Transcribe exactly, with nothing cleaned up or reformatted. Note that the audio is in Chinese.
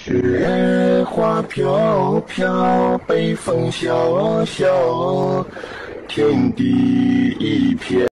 雪花飘飘，北风萧萧，天地一片。